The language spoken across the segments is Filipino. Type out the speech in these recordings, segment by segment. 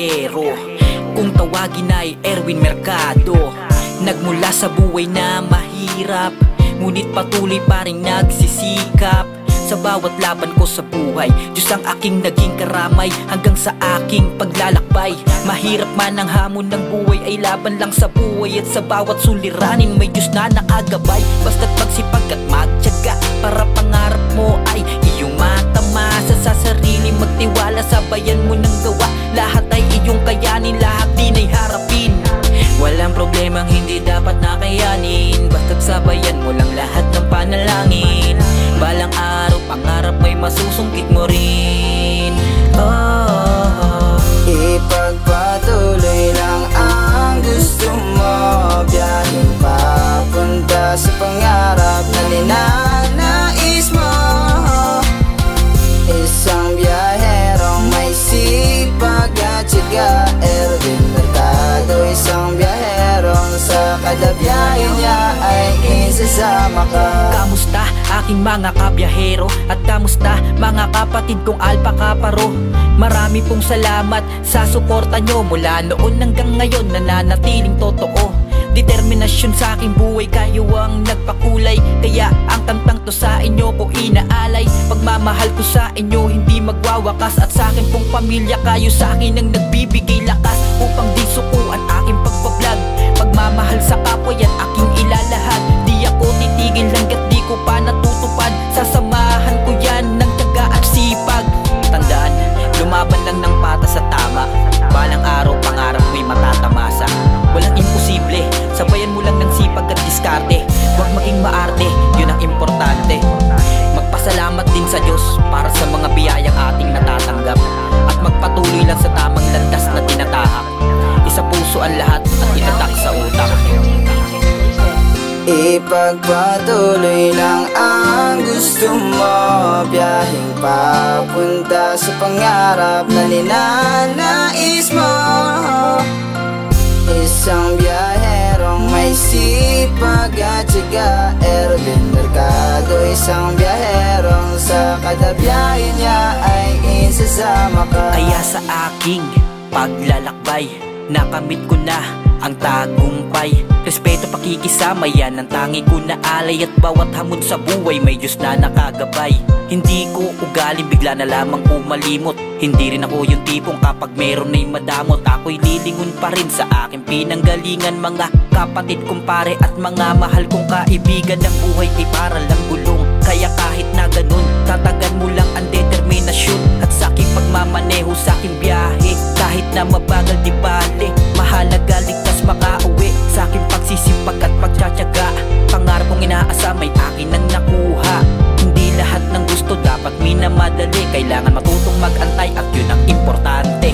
biyahero, kung tawagin ay Erwin Mercado. Nagmula sa buhay na mahirap, ngunit patuloy pa rin nagsisikap. Sa bawat laban ko sa buhay, Diyos ang aking naging karamay, hanggang sa aking paglalakbay. Mahirap man ang hamon ng buhay, ay laban lang sa buhay. At sa bawat suliranin, may Diyos na nakagabay. Basta't magsipag at magtiyaga, para pangarap mo ay iyong matamasa. Sa sarili magtiwala, sabayan mo ng gawa. Lahat ay iyong kayanin, lahat din ay harapin. Walang problemang hindi dapat nakayanin, basta't sabayan mo lang lahat ng panalangin. Balang araw, pangarap may masusungkit mo rin. Ipagpatuloy lang ang gusto mo, biyaheng papunta sa pangarap na ninanais mo. Isang biyaherong may sipag at tiyaga, Erwin Mercado. Isang biyaherong sa kada biyahe niya ay isasama ka. Kamusta aking mga kabiyahero, at kamusta mga kapatid kong Alpha Kaparo? Marami pong salamat sa suporta nyo, mula noon hanggang ngayon nananatiling totoo. Determinasyon sa aking buhay, kayo ang nagpakulay, kaya ang kantang to sa inyo ko inaalay. Pagmamahal ko sa inyo hindi magwawakas, at sa akin pong pamilya, kayo sa akin ang nagbibigay lakas upang di sukuan aking pagbablog. Pagmamahal sa kapwa yan aking ilalahad, di ako titigil hanggat di ko pa natutupad. Sasamahan ko yan ng tiyaga at sipag. Tandaan, lumaban lang ng patas sa tama, balang araw pangarap mo'y matatamasa. Walang imposible, sabayan mo lang ng sipag at diskarte. Huwag maging maarte, yun ang importante. Magpasalamat din sa Diyos para sa mga biyayang ating natatanggap, at magpatuloy lang sa tamang landas na tinatahak. Isa puso ang lahat at itatak sa utak. Ipagpatuloy lang ang gusto mo, biyaheng papunta sa pangarap na ninanais mo. Isang biyaherong may sipag at tiyaga, Erwin Mercado. Isang biyaherong sa kada biyahe niya ay isasama ka. Kaya sa aking paglalakbay, nakamit ko na ang tagumpay. Respeto, pakikisama, yan ang tangi ko na alay. At bawat hamon sa buhay may Diyos na nakagabay. Hindi ko ugaling bigla na lamang umalimot, hindi rin ako yung tipong kapag meron ay madamot. Ako'y lilingon pa rin sa aking pinanggalingan, mga kapatid kong pare at mga mahal kong kaibigan. Ang buhay ay para lang gulong, kaya kahit na ganun, tatagan mo lang ang determinasyon. At sa aking pagmamaneho sa aking biyahe, kahit na mabagal di bale, mahalaga ligtas makauwi. Sa aking pagsisipag at pagtsatsaga, pangarap kong inaasa may akin ang nakuha. Hindi lahat ng gusto dapat minamadali, kailangan matutong mag-antay at yun ang importante.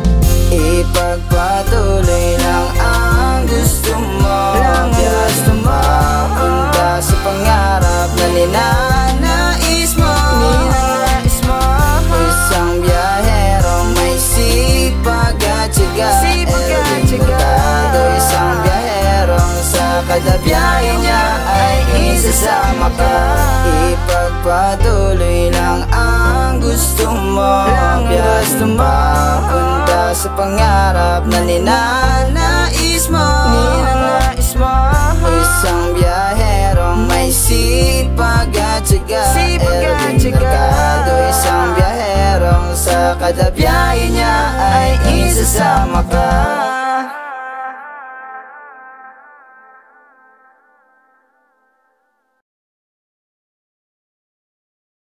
Ipagpatuloy lang ang gusto mo, biyaheng papunta sa pangarap na ninanais mo. Isang biyaherong may sipag at tiyaga, Erwin Mercado. Isang biyaherong sa kada biyahe niya ay isasama ka. Ipagpatuloy lang ang gusto mo, biyaheng papunta sa pangarap na ninanais mo. Isang biyaherong may sipag at tiyaga, Erwin Mercado. Isang biyaherong sa kada biyahe niya ay isasama ka.